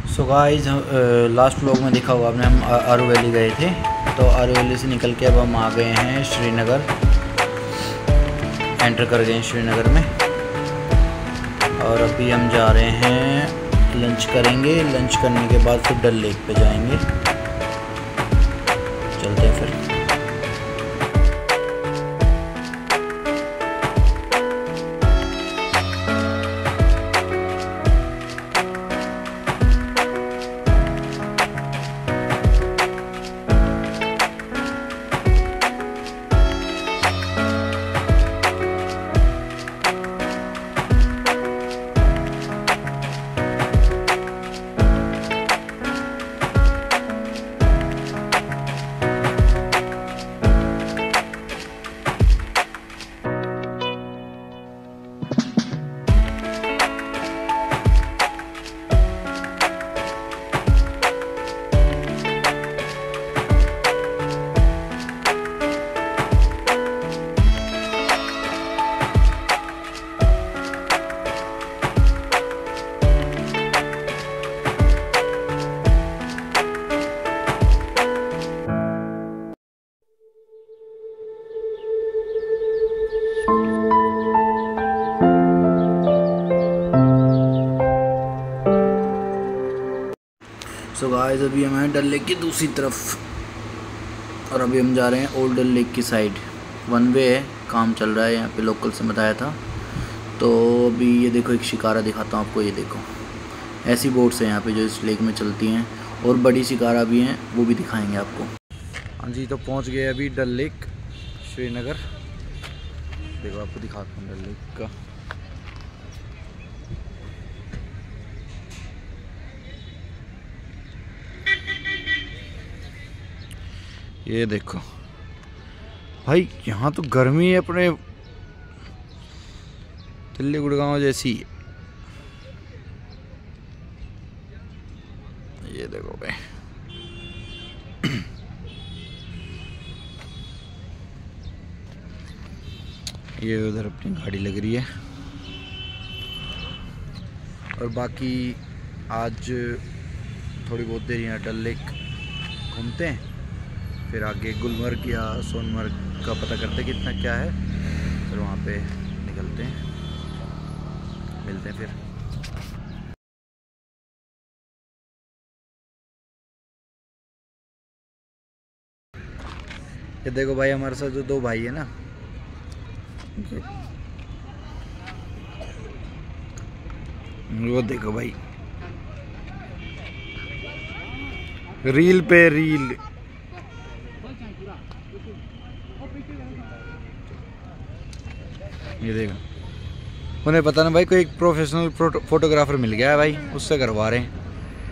So guys last vlog में देखा होगा आपने, हम आरू वैली गए थे। तो आरू वैली से निकल के अब हम आ गए हैं श्रीनगर, एंटर कर गए हैं श्रीनगर में। और अभी हम जा रहे हैं, लंच करेंगे। लंच करने के बाद फिर डल लेक पे जाएंगे। चलते हैं फिर। सो गाइस अभी हम हैं डल लेक की दूसरी तरफ और अभी हम जा रहे हैं ओल्ड डल लेक की साइड। वन वे है, काम चल रहा है यहाँ पे, लोकल से बताया था। तो अभी ये देखो, एक शिकारा दिखाता हूँ आपको। ये देखो, ऐसी बोट्स हैं यहाँ पे जो इस लेक में चलती हैं, और बड़ी शिकारा भी हैं, वो भी दिखाएंगे आपको। हाँ जी, तो पहुँच गए अभी डल लेक श्रीनगर। देखो आपको दिखाता हूँ डल लेक का। ये देखो भाई, यहाँ तो गर्मी अपने दिल्ली गुड़गांव जैसी है। ये देखो भाई, ये उधर अपनी गाड़ी लग रही है। और बाकी आज थोड़ी बहुत देर यहाँ डल लेक घूमते हैं, फिर आगे गुलमर्ग या सोनमर्ग का पता करते कितना क्या है, फिर वहाँ पे निकलते हैं, मिलते हैं फिर। ये देखो भाई, हमारे साथ जो दो भाई है ना, वो देखो भाई, रील पे रील। ये देखो, उन्हें पता ना भाई, कोई एक प्रोफेशनल फोटोग्राफर मिल गया है भाई, उससे करवा रहे हैं।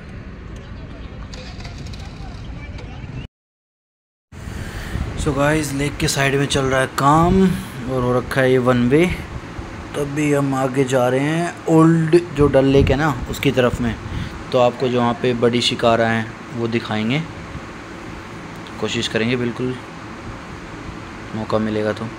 सो गाइस, लेक के साइड में चल रहा है काम और हो रखा है ये वन वे। तब भी हम आगे जा रहे हैं ओल्ड जो डल लेक है ना, उसकी तरफ में। तो आपको जो वहाँ पे बड़ी शिकारा हैं वो दिखाएंगे, कोशिश करेंगे बिल्कुल, मौका मिलेगा तो।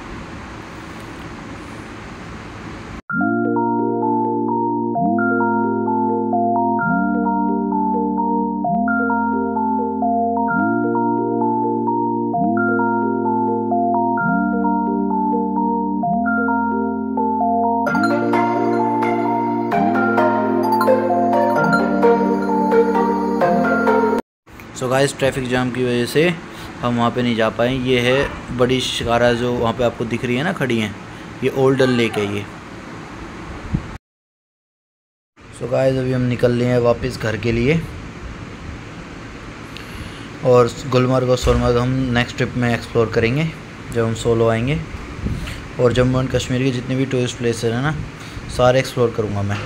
सो गाइस, ट्रैफिक जाम की वजह से हम वहाँ पे नहीं जा पाए। ये है बड़ी शिकारा जो वहाँ पे आपको दिख रही है ना, खड़ी हैं, ये ओल्ड डल लेक है ये। सो गाइस, अभी हम निकल रहे हैं वापस घर के लिए, और गुलमर्ग और सोनमर्ग हम नेक्स्ट ट्रिप में एक्सप्लोर करेंगे जब हम सोलो आएंगे। और जम्मू एंड कश्मीर के जितने भी टूरिस्ट प्लेसेस हैं ना, सारे एक्सप्लोर करूँगा मैं।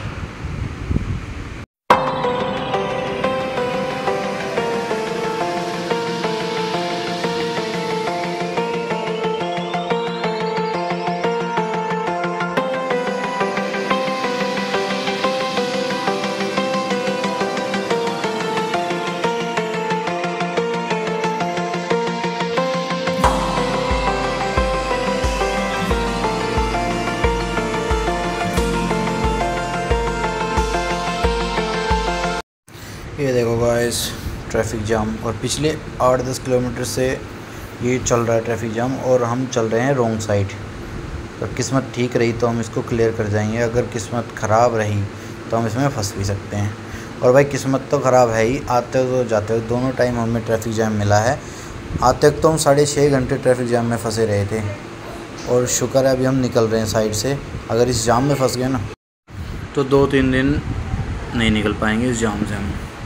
ये देखो गाइस ट्रैफिक जाम, और पिछले 8-10 किलोमीटर से ये चल रहा है ट्रैफिक जाम, और हम चल रहे हैं रॉन्ग साइड। तो किस्मत ठीक रही तो हम इसको क्लियर कर जाएंगे, अगर किस्मत ख़राब रही तो हम इसमें फंस भी सकते हैं। और भाई किस्मत तो ख़राब है ही, आते हो तो जाते हो दोनों टाइम हमें ट्रैफिक जाम मिला है। आते वक्त तो हम 6.5 घंटे ट्रैफिक जाम में फंसे रहे थे, और शुक्र है अभी हम निकल रहे हैं साइड से। अगर इस जाम में फंस गए ना तो 2-3 दिन नहीं निकल पाएंगे इस जाम से हम।